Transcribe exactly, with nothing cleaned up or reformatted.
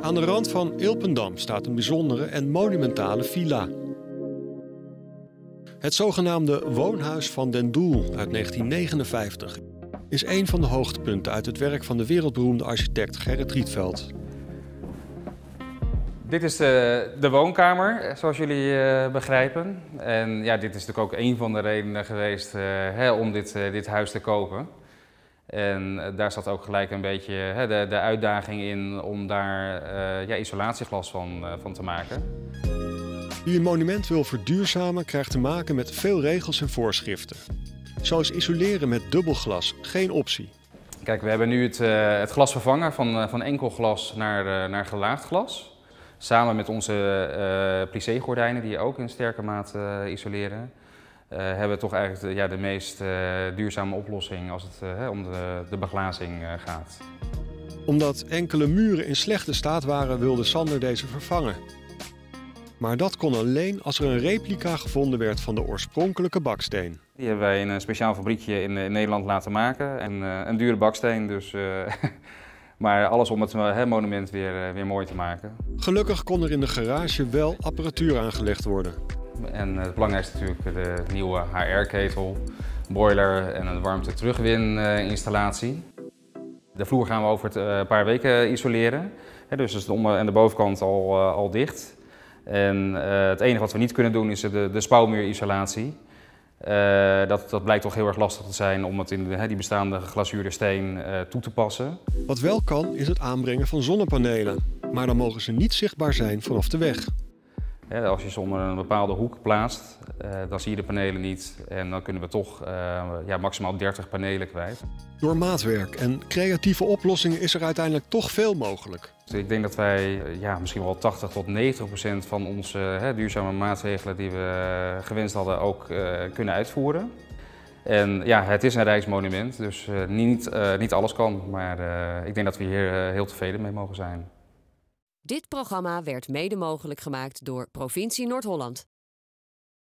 Aan de rand van Ilpendam staat een bijzondere en monumentale villa. Het zogenaamde Woonhuis van Den Doel uit negentien negenenvijftig is een van de hoogtepunten uit het werk van de wereldberoemde architect Gerrit Rietveld. Dit is de, de woonkamer, zoals jullie uh, begrijpen. En ja, dit is natuurlijk ook een van de redenen geweest uh, hè, om dit, uh, dit huis te kopen. En uh, daar zat ook gelijk een beetje hè, de, de uitdaging in om daar uh, ja, isolatieglas van, uh, van te maken. Wie een monument wil verduurzamen krijgt te maken met veel regels en voorschriften. Zo is isoleren met dubbelglas geen optie. Kijk, we hebben nu het, uh, het glas vervangen van, uh, van enkel glas naar, uh, naar gelaagd glas. Samen met onze uh, plissé-gordijnen, die ook in sterke mate uh, isoleren, uh, hebben we toch eigenlijk de, ja, de meest uh, duurzame oplossing als het uh, om de, de beglazing uh, gaat. Omdat enkele muren in slechte staat waren, wilde Sander deze vervangen. Maar dat kon alleen als er een replica gevonden werd van de oorspronkelijke baksteen. Die hebben wij in een speciaal fabriekje in, in Nederland laten maken. En, uh, een dure baksteen, dus... Uh, Maar alles om het uh, monument weer, uh, weer mooi te maken. Gelukkig kon er in de garage wel apparatuur aangelegd worden. En uh, het belangrijkste is natuurlijk de nieuwe H R-ketel, boiler en een warmte terugwin-installatie. De vloer gaan we over het, uh, een paar weken isoleren. He, dus is de onder- en de bovenkant al, uh, al dicht. En uh, het enige wat we niet kunnen doen is de, de spouwmuurisolatie. Uh, dat, dat blijkt toch heel erg lastig te zijn om het in de, he, die bestaande glazuurde steen uh, toe te passen. Wat wel kan is het aanbrengen van zonnepanelen. Maar dan mogen ze niet zichtbaar zijn vanaf de weg. Ja, als je ze onder een bepaalde hoek plaatst, uh, dan zie je de panelen niet. En dan kunnen we toch uh, ja, maximaal dertig panelen kwijt. Door maatwerk en creatieve oplossingen is er uiteindelijk toch veel mogelijk. Dus ik denk dat wij ja, misschien wel tachtig tot negentig procent van onze hè, duurzame maatregelen die we uh, gewenst hadden ook uh, kunnen uitvoeren. En ja, het is een Rijksmonument, dus uh, niet, uh, niet alles kan. Maar uh, ik denk dat we hier uh, heel tevreden mee mogen zijn. Dit programma werd mede mogelijk gemaakt door Provincie Noord-Holland.